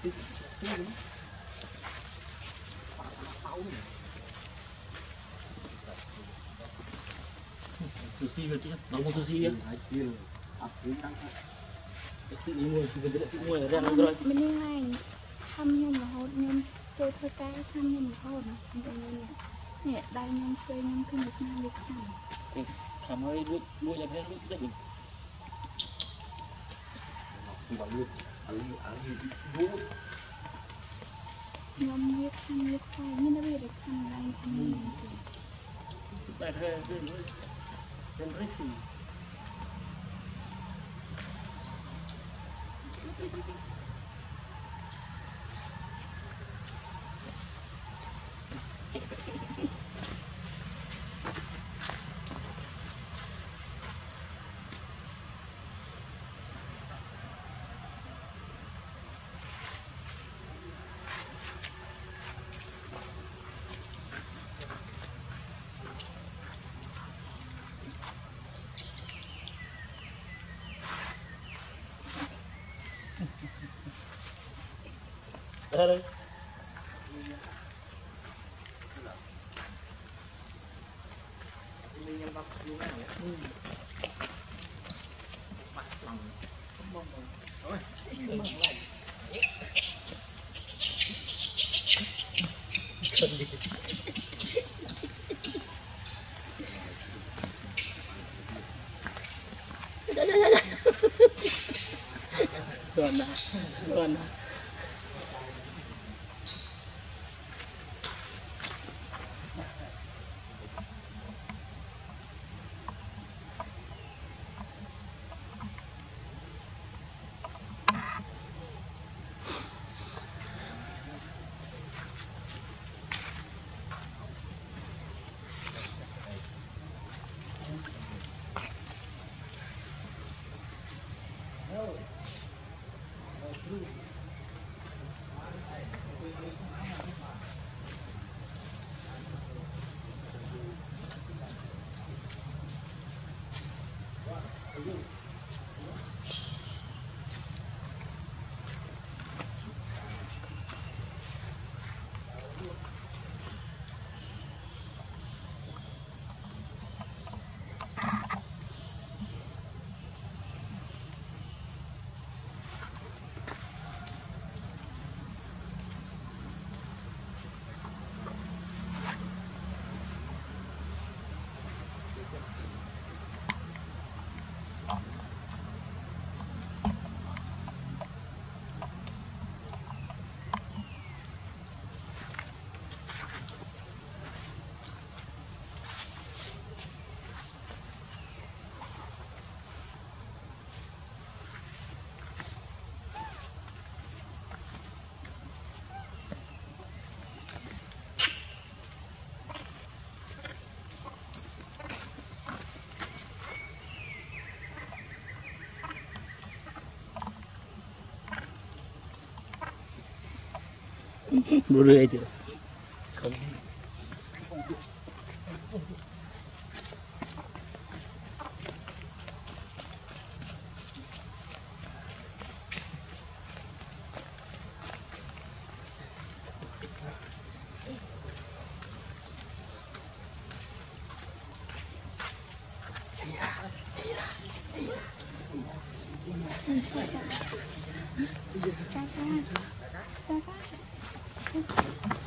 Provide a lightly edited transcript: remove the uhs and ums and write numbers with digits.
sushi rồi chứ, nó mua sushi á. Mình này thăm nhung mà hốt nhung tôi thôi cái thăm nhung mà hốt nè đây nhung chơi nhung cứ một năm đi thăm hơi nuôi là thế nuôi rất nhiều. nhung nhiệt thay nhưng nó bị được thăm đây thăm Tại thế nên rất gì. Đây. Tuần bữa rưỡi chứ không. Hãy subscribe cho kênh Ghiền Mì Gõ để không bỏ lỡ những video hấp dẫn.